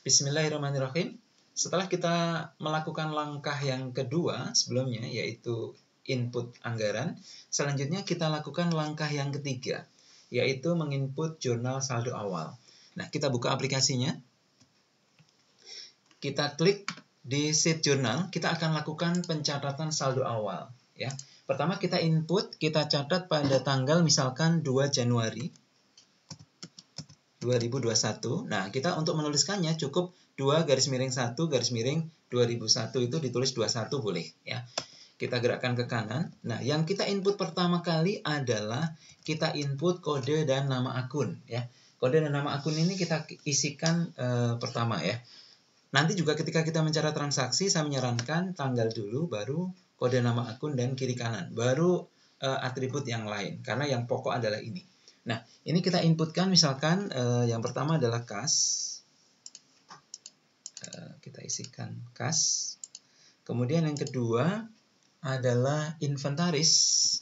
Bismillahirrahmanirrahim. Setelah kita melakukan langkah yang kedua sebelumnya, yaitu input anggaran, selanjutnya kita lakukan langkah yang ketiga, yaitu menginput jurnal saldo awal. Nah, kita buka aplikasinya. Kita klik di sheet jurnal, kita akan lakukan pencatatan saldo awal. Ya. Pertama kita input, kita catat pada tanggal misalkan 2 Januari 2021. Nah, kita untuk menuliskannya cukup 2_1_2001 itu ditulis 21 boleh ya. Kita gerakkan ke kanan. Nah, yang kita input pertama kali adalah kita input kode dan nama akun ya. Kode dan nama akun ini kita isikan pertama ya. Nanti juga ketika kita mencatat transaksi, saya menyarankan tanggal dulu, baru kode nama akun dan kiri kanan, baru atribut yang lain, karena yang pokok adalah ini. Nah, ini kita inputkan misalkan yang pertama adalah kas. Kita isikan kas. Kemudian yang kedua adalah inventaris.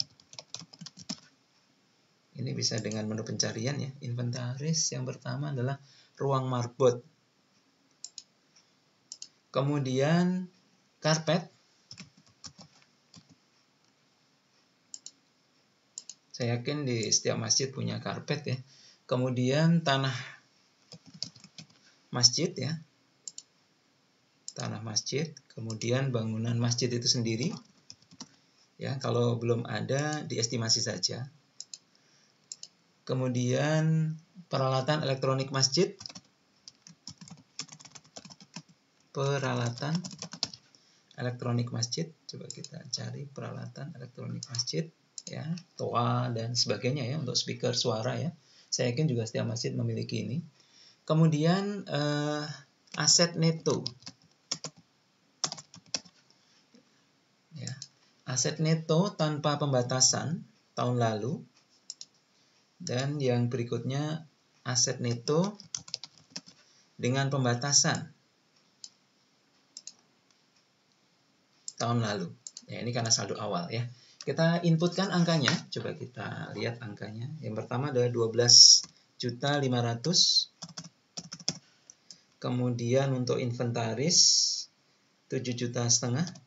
Ini bisa dengan menu pencarian ya. Inventaris yang pertama adalah ruang marbot. Kemudian karpet. Saya yakin di setiap masjid punya karpet ya. Kemudian tanah masjid ya. Tanah masjid. Kemudian bangunan masjid itu sendiri. Ya, kalau belum ada diestimasi saja. Kemudian peralatan elektronik masjid. Peralatan elektronik masjid. Coba kita cari peralatan elektronik masjid. Ya, toa dan sebagainya ya, untuk speaker suara ya. Saya yakin juga setiap masjid memiliki ini. Kemudian aset neto. Ya, aset neto tanpa pembatasan tahun lalu. Dan yang berikutnya aset neto dengan pembatasan tahun lalu. Ya, ini karena saldo awal ya. Kita inputkan angkanya, coba kita lihat angkanya. Yang pertama adalah 12.500.000. Kemudian untuk inventaris 7,5 juta.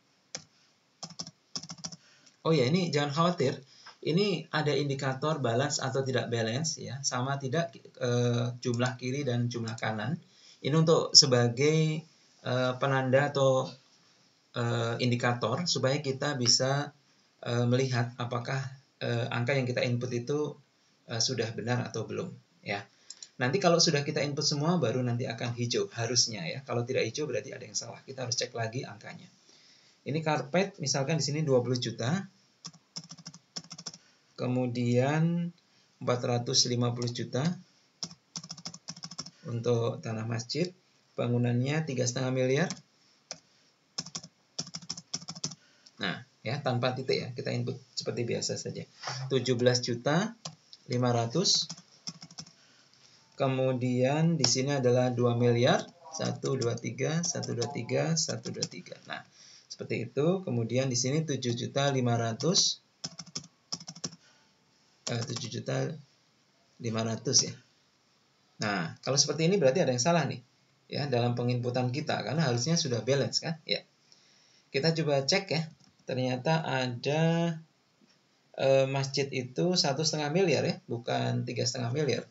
Oh ya, ini jangan khawatir. Ini ada indikator balance atau tidak balance ya, sama tidak jumlah kiri dan jumlah kanan. Ini untuk sebagai penanda atau indikator supaya kita bisa melihat apakah angka yang kita input itu sudah benar atau belum ya. Nanti kalau sudah kita input semua baru nanti akan hijau harusnya ya. Kalau tidak hijau berarti ada yang salah. Kita harus cek lagi angkanya. Ini karpet misalkan di sini 20 juta. Kemudian 450 juta untuk tanah masjid. Bangunannya 3,5 miliar. Nah, ya tanpa titik ya, kita input seperti biasa saja. 17.500.000. Kemudian di sini adalah 2 miliar, 123, 123, 123. Nah, seperti itu. Kemudian di sini 7.500.000 ya. Nah, kalau seperti ini berarti ada yang salah nih ya dalam penginputan kita, karena harusnya sudah balance kan? Ya. Kita coba cek ya. Ternyata ada masjid itu 1,5 miliar ya, bukan 3,5 miliar.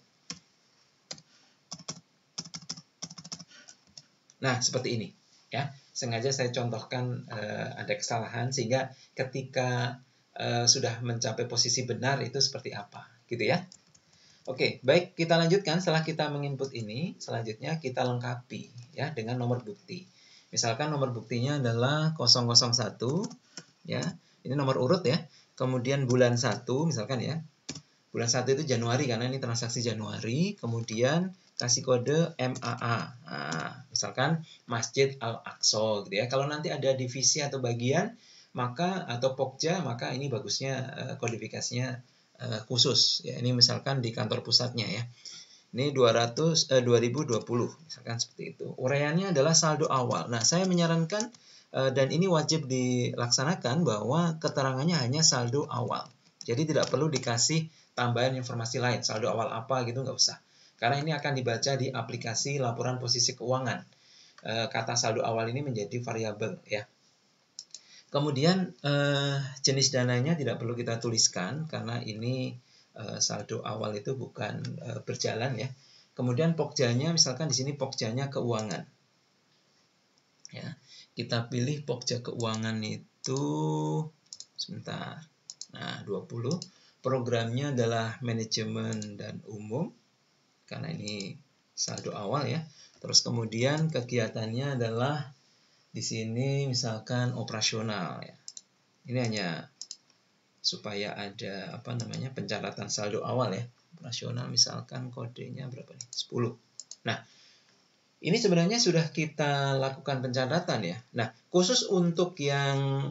Nah, seperti ini ya. Sengaja saya contohkan ada kesalahan sehingga ketika sudah mencapai posisi benar itu seperti apa, gitu ya. Oke, baik, kita lanjutkan. Setelah kita menginput ini, selanjutnya kita lengkapi ya dengan nomor bukti. Misalkan nomor buktinya adalah 001 ya. Ini nomor urut ya. Kemudian bulan 1 misalkan ya. Bulan 1 itu Januari karena ini transaksi Januari. Kemudian kasih kode MAA. Nah, misalkan Masjid Al-Aqsa gitu ya. Kalau nanti ada divisi atau bagian maka atau pokja, maka ini bagusnya kodifikasinya khusus ya. Ini misalkan di kantor pusatnya ya. Ini 2020 misalkan seperti itu. Uraiannya adalah saldo awal. Nah, saya menyarankan dan ini wajib dilaksanakan bahwa keterangannya hanya saldo awal. Jadi tidak perlu dikasih tambahan informasi lain, saldo awal apa gitu nggak usah. Karena ini akan dibaca di aplikasi laporan posisi keuangan. kata saldo awal ini menjadi variabel ya. Kemudian jenis dananya tidak perlu kita tuliskan karena ini saldo awal itu bukan berjalan ya. Kemudian pokjanya, misalkan di sini pokjanya keuangan. Ya, kita pilih pokja keuangan itu sebentar. Nah, 20. Programnya adalah manajemen dan umum karena ini saldo awal ya. Terus kemudian kegiatannya adalah di sini misalkan operasional ya. Ini hanya supaya ada pencatatan saldo awal ya. Operasional misalkan kodenya berapa nih? 10. Nah, ini sebenarnya sudah kita lakukan pencatatan ya. Nah, khusus untuk yang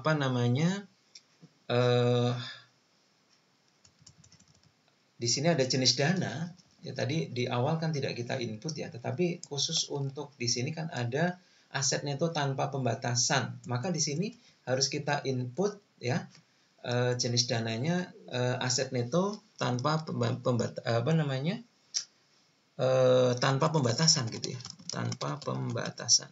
di sini ada jenis dana. Ya tadi di awal kan tidak kita input ya, tetapi khusus untuk di sini kan ada aset neto tanpa pembatasan. Maka di sini harus kita input ya jenis dananya aset neto tanpa tanpa pembatasan gitu ya, tanpa pembatasan.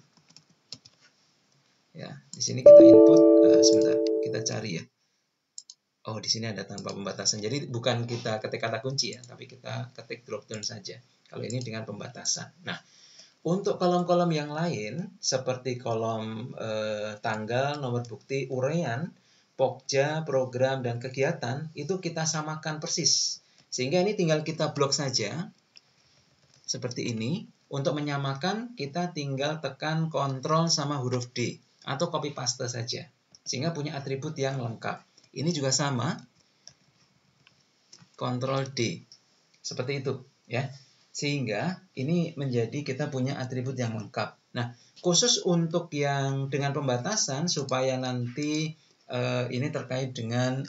Ya, di sini kita input sebentar, kita cari ya. Oh, di sini ada tanpa pembatasan. Jadi bukan kita ketik kata kunci ya, tapi kita ketik drop down saja. Kalau ini dengan pembatasan. Nah, untuk kolom-kolom yang lain seperti kolom tanggal, nomor bukti, uraian, pokja, program, dan kegiatan itu kita samakan persis. Sehingga ini tinggal kita blok saja seperti ini. Untuk menyamakan kita tinggal tekan Ctrl sama huruf D atau copy paste saja. Sehingga punya atribut yang lengkap. Ini juga sama, Ctrl D, seperti itu ya. Sehingga ini menjadi kita punya atribut yang lengkap. Nah, khusus untuk yang dengan pembatasan supaya nanti ini terkait dengan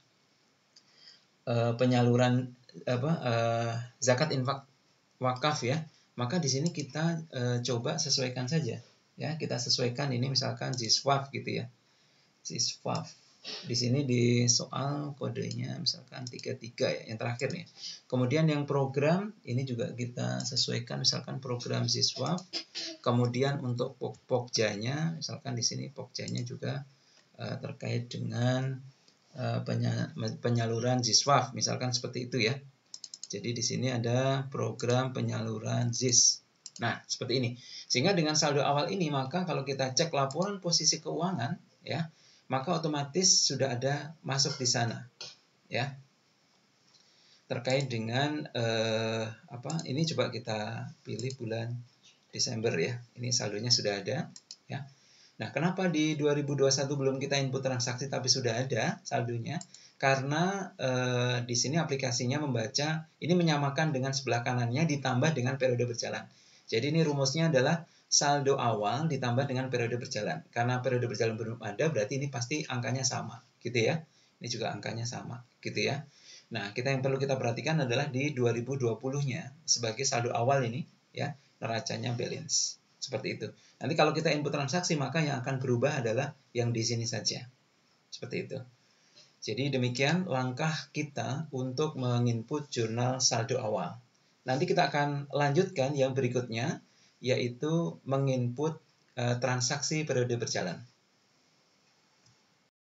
penyaluran zakat infak wakaf ya. Maka di sini kita coba sesuaikan saja ya. Kita sesuaikan ini misalkan ZISWAF gitu ya. ZISWAF. Di sini di soal kodenya misalkan 33 ya, yang terakhir nih. Kemudian yang program ini juga kita sesuaikan misalkan program ZISWAF. Kemudian untuk pokjanya misalkan di sini pokjanya juga terkait dengan penyaluran ZISWAF misalkan seperti itu ya. Jadi di sini ada program penyaluran ZIS. Nah, seperti ini. Sehingga dengan saldo awal ini maka kalau kita cek laporan posisi keuangan ya, maka otomatis sudah ada masuk di sana ya, terkait dengan ini coba kita pilih bulan Desember ya, ini saldonya sudah ada ya. Nah, kenapa di 2021 belum kita input transaksi tapi sudah ada saldonya? Karena di sini aplikasinya membaca ini menyamakan dengan sebelah kanannya ditambah dengan periode berjalan. Jadi ini rumusnya adalah saldo awal ditambah dengan periode berjalan. Karena periode berjalan belum ada, berarti ini pasti angkanya sama, gitu ya. Ini juga angkanya sama, gitu ya. Nah, yang perlu kita perhatikan adalah di 2020-nya sebagai saldo awal ini, ya, neracanya balance. Seperti itu. Nanti kalau kita input transaksi, maka yang akan berubah adalah yang di sini saja. Seperti itu. Jadi demikian langkah kita untuk menginput jurnal saldo awal. Nanti kita akan lanjutkan yang berikutnya, yaitu menginput transaksi periode berjalan.